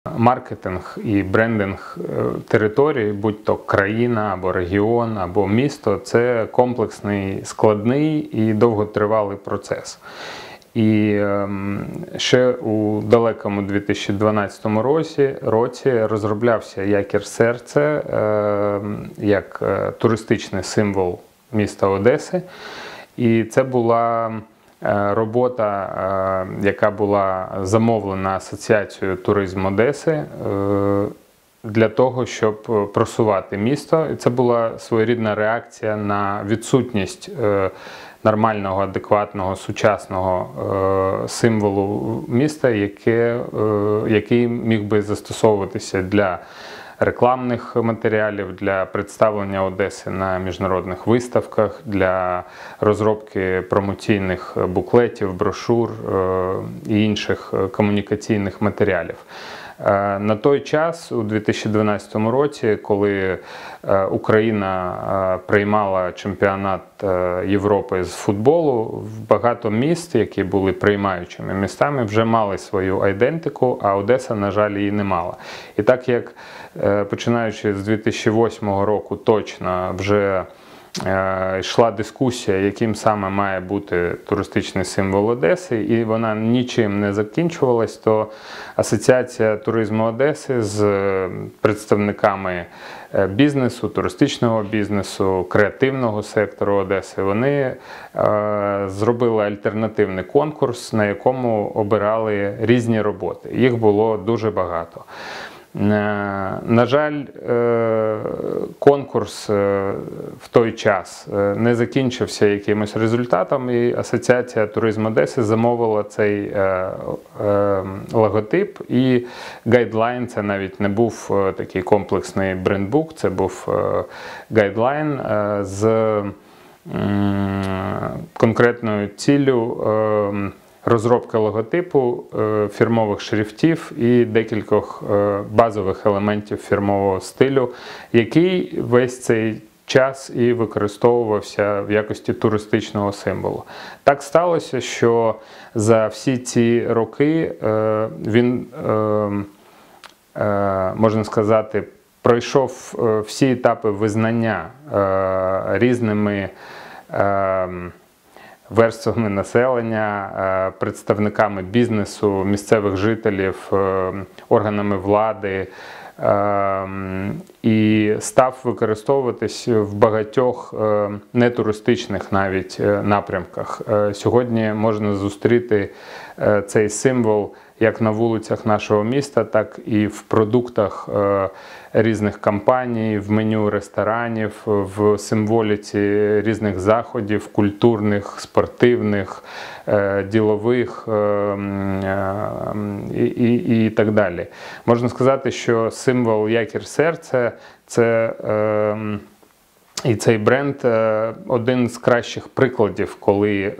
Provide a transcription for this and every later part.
Маркетинг і брендинг території, будь-то країна, або регіон, або місто – це комплексний, складний і довготривалий процес. І ще у далекому 2012 році розроблявся якір серця як туристичний символ міста Одеси. І це була робота, яка була замовлена Асоціацією туризму Одеси для того, щоб просувати місто. І це була своєрідна реакція на відсутність нормального, адекватного, сучасного символу міста, який міг би застосовуватися для рекламних матеріалів, для представлення Одеси на міжнародних виставках, для розробки промоційних буклетів, брошур і інших комунікаційних матеріалів. На той час, у 2012 році, коли Україна приймала чемпіонат Європи з футболу, багато міст, які були приймаючими містами, вже мали свою айдентику, а Одеса, на жаль, її не мала. І так як, починаючи з 2008 року, точно вже йшла дискусія, яким саме має бути туристичний символ Одеси, і вона нічим не закінчувалась, то Асоціація туризму Одеси з представниками бізнесу, туристичного бізнесу, креативного сектору Одеси, вони зробили альтернативний конкурс, на якому обирали різні роботи. Їх було дуже багато. На жаль, конкурс в той час не закінчився якимось результатом, і Асоціація туризму Одеси замовила цей логотип, і гайдлайн, це навіть не був такий комплексний брендбук, це був гайдлайн з конкретною ціллю розробка логотипу, фірмових шрифтів і декількох базових елементів фірмового стилю, який весь цей час і використовувався в якості туристичного символу. Так сталося, що за всі ці роки він, можна сказати, пройшов всі етапи визнання різними верствами населення, представниками бізнесу, місцевих жителів, органами влади і став використовуватись в багатьох нетуристичних навіть напрямках. Сьогодні можна зустріти цей символ як на вулицях нашого міста, так і в продуктах різних компаній, в меню ресторанів, в символіці різних заходів, культурних, спортивних, ділових і так далі. Можна сказати, що символ якір серця – це і цей бренд один з кращих прикладів, коли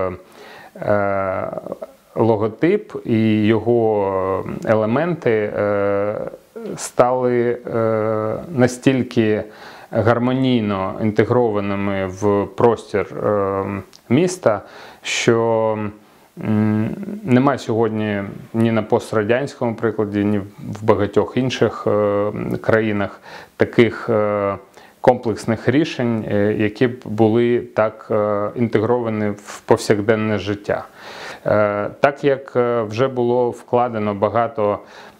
логотип і його елементи стали настільки гармонійно інтегрованими в простір міста, що нема сьогодні ні на пострадянському прикладі, ні в багатьох інших країнах таких комплексних рішень, які б були так інтегровані в повсякденне життя. Так як вже було вкладено багато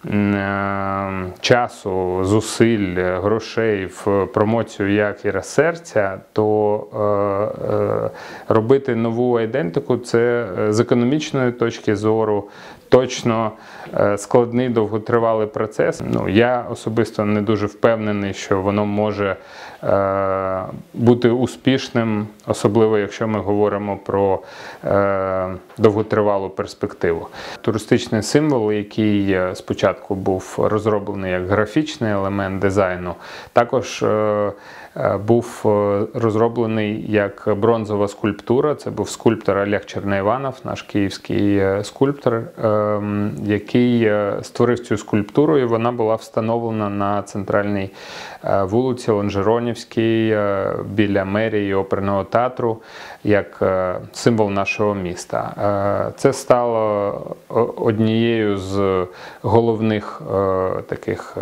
часу, зусиль, грошей в промоцію якіра серця, то робити нову айдентику – це з економічної точки зору точно складний, довготривалий процес. Я особисто не дуже впевнений, що воно може бути успішним, особливо якщо ми говоримо про довготривалу перспективу. Туристичний символ, який спочатку був розроблений як графічний елемент дизайну, також був розроблений як бронзова скульптура. Це був скульптор Олег Черноіванов, наш київський скульптор, який створив цю скульптуру, і вона була встановлена на центральній вулиці Лонжеронівській біля мерії оперного театру як символ нашого міста. Це стало однією з головних головних таких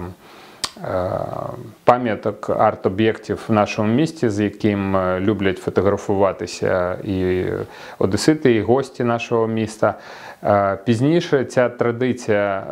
пам'яток, арт-об'єктів в нашому місті, з яким люблять фотографуватися і одесити, і гості нашого міста. Пізніше ця традиція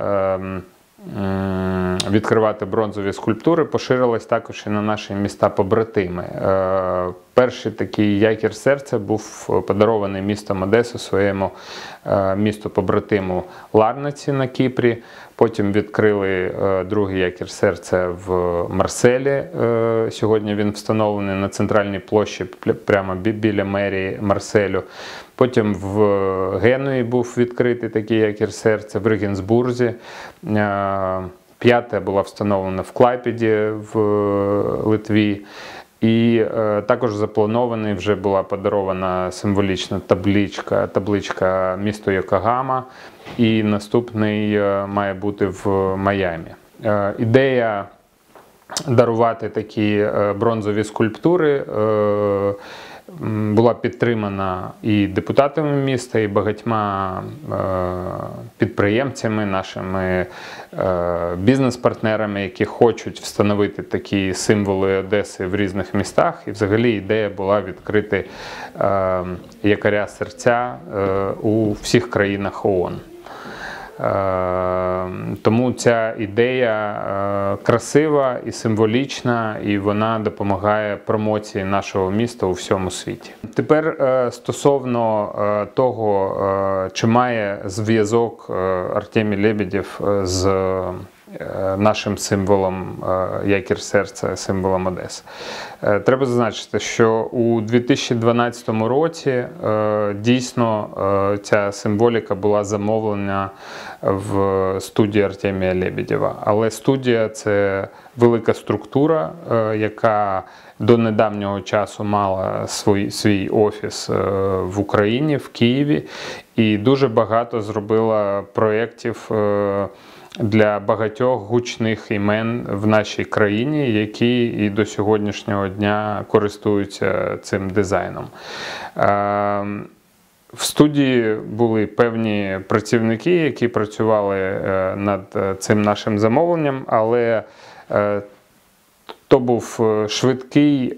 відкривати бронзові скульптури поширилась також і на наші міста-побратими. Перший такий якір серця був подарований містом Одесу своєму місту-побратиму Ларнаці на Кіпрі. Потім відкрили другий якір серця в Марселі. Сьогодні він встановлений на центральній площі прямо біля мерії Марселю. Потім в Генуї був відкритий такий якір серця, в Регенсбурзі. П'ята була встановлена в Клайпеді в Литві. І також запланований, вже була подарована символічна табличка місто Йокогама, і наступний має бути в Майамі. Ідея дарувати такі бронзові скульптури була підтримана і депутатами міста, і багатьма підприємцями, нашими бізнес-партнерами, які хочуть встановити такі символи Одеси в різних містах. І взагалі ідея була відкрити якоря серця у всіх країнах ООН. Тому ця ідея красива і символічна, і вона допомагає промоції нашого міста у всьому світі. Тепер стосовно того, чи має зв'язок Артемій Лебедєв з нашим символом якір серця, символом Одеси. Треба зазначити, що у 2012 році дійсно ця символіка була замовлена в студії Артемія Лебедєва. Але студія – це велика структура, яка до недавнього часу мала свій офіс в Україні, в Києві, і дуже багато зробила проєктів для багатьох гучних імен в нашій країні, які і до сьогоднішнього дня користуються цим дизайном. В студії були певні працівники, які працювали над цим нашим замовленням, але то був швидкий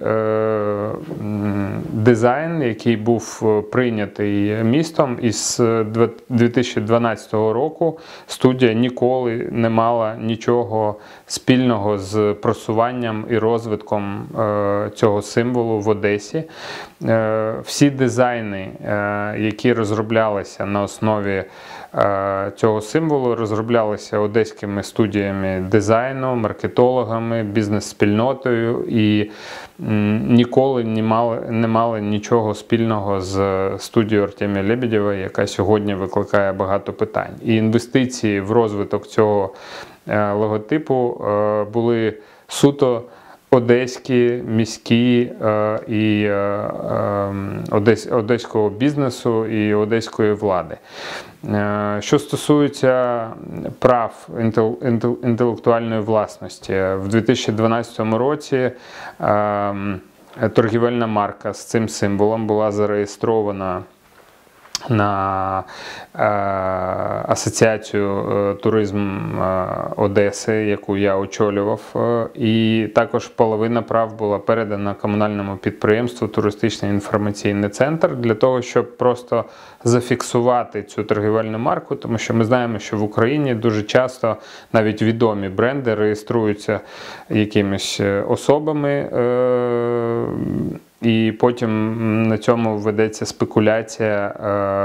дизайн, який був прийнятий містом, і з 2012 року студія ніколи не мала нічого спільного з просуванням і розвитком цього символу в Одесі. Всі дизайни, які розроблялися на основі цього символу, розроблялися одеськими студіями дизайну, маркетологами, бізнес-спільнотою і ніколи не мали нічого спільного з студією Артемія Лебедєва, яка сьогодні викликає багато питань. І інвестиції в розвиток цього логотипу були суто одеські, міські і одеського бізнесу і одеської влади. Що стосується прав інтелектуальної власності, в 2012 році торгівельна марка з цим символом була зареєстрована на Асоціацію туризм Одеси, яку я очолював, і також половина прав була передана комунальному підприємству «Туристичний інформаційний центр» для того, щоб просто зафіксувати цю торгівельну марку, тому що ми знаємо, що в Україні дуже часто навіть відомі бренди реєструються якимись особами, і потім на цьому ведеться спекуляція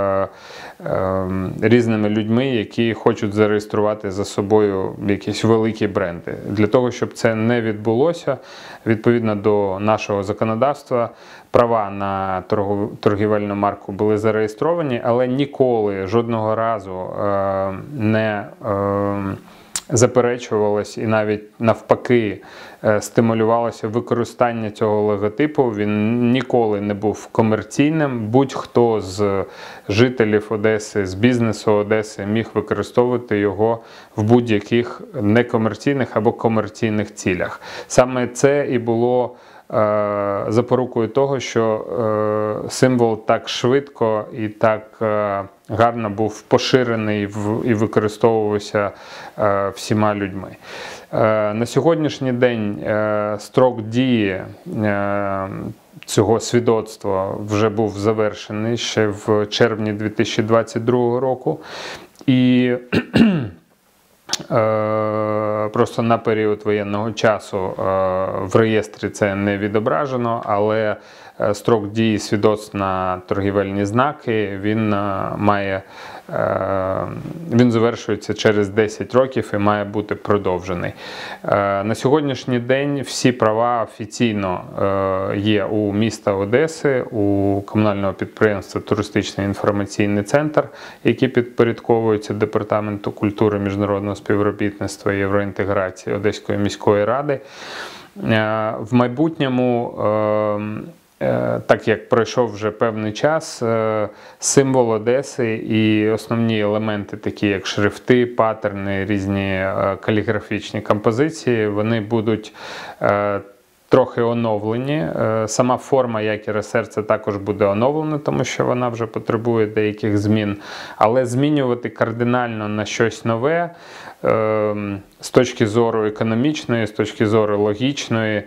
різними людьми, які хочуть зареєструвати за собою якісь великі бренди. Для того, щоб це не відбулося, відповідно до нашого законодавства, права на торгівельну марку були зареєстровані, але ніколи, жодного разу не заперечувалось і навіть навпаки стимулювалося використання цього логотипу. Він ніколи не був комерційним. Будь-хто з жителів Одеси, з бізнесу Одеси міг використовувати його в будь-яких некомерційних або комерційних цілях. Саме це і було запорукою того, що символ так швидко і так гарно був поширений і використовувався всіма людьми. На сьогоднішній день строк дії цього свідоцтва вже був завершений ще в червні 2022 року. І просто на період воєнного часу в реєстрі це не відображено, але строк дії свідоцтв на торгівельні знаки, він завершується через 10 років і має бути продовжений. На сьогоднішній день всі права офіційно є у міста Одеси, у комунального підприємства «Туристичний інформаційний центр», який підпорядковується Департаменту культури, міжнародного співробітництва і євроінтеграції Одеської міської ради. В майбутньому, так як пройшов вже певний час, символ Одеси і основні елементи, такі як шрифти, паттерни, різні каліграфічні композиції, вони будуть трохи оновлені. Сама форма якіря серця також буде оновлена, тому що вона вже потребує деяких змін. Але змінювати кардинально на щось нове з точки зору економічної, з точки зору логічної,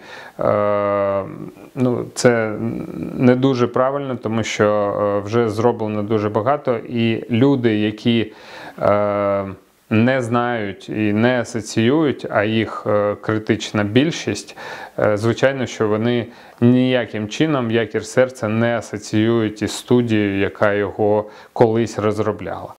це не дуже правильно, тому що вже зроблено дуже багато. І люди, які не знають і не асоціюють, а їх критична більшість, звичайно, що вони ніяким чином якір серця не асоціюють із студією, яка його колись розробляла.